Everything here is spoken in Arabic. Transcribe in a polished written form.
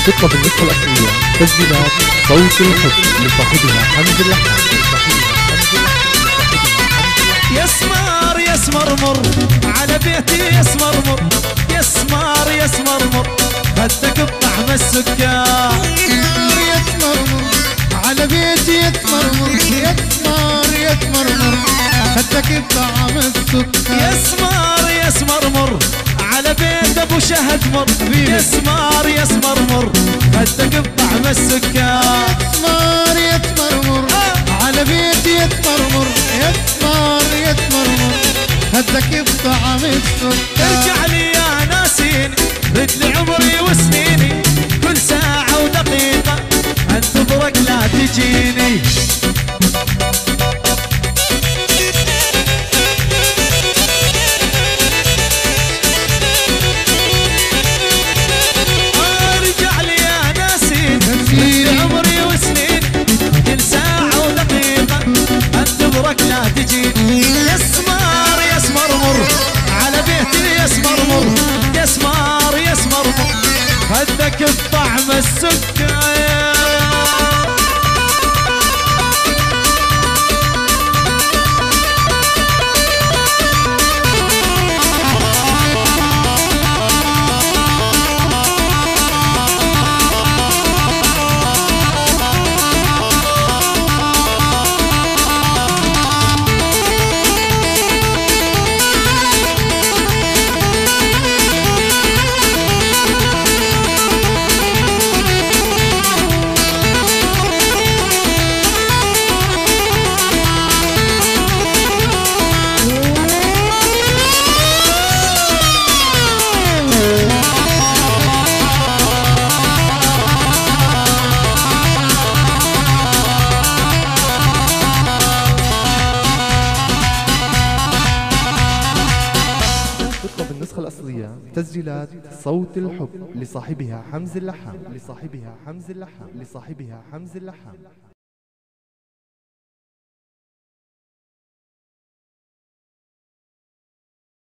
تطلب النسخة الأصلية تسجيلات صوت الحب لصاحبها حمد اللحام. يسمر يسمرمر على بيتي يسمرمر، يسمر يسمرمر هدك بطعم السكر. يسمرمر على بيتي يسمرمر، يسمر يسمرمر هدك بطعم السكر. يسمر يسمرمر على بيت ابو شهد مر، يسمر يسمرمر هدك بطعم السكر. يسمر يسمرمر على بيتي يسمرمر، يسمر يسمرمر هدك بطعم السكر. ارجع لي يا ناسين رد لي عمري وسنيني، كل ساعة ودقيقة انتظرك لا تجيني. ارجع لي يا ناسين رد لي عمري وسنيني، كل ساعة ودقيقة انتظرك لا تجيني. يسمر يسمرمر على بيتي يسمرمر، يسمر يسمرمر هدك بطعم السكر. تطلب النسخة الأصلية تسجيلات صوت الحب لصاحبها حمد اللحام.